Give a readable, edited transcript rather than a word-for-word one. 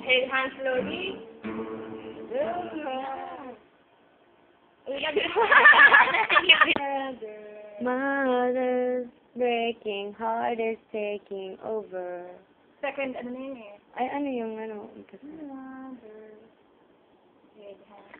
Shake hands slowly. Mother's breaking, heart is taking over. Second, ano na yun eh? Ay, ano yung ano? Mother. Shake hands.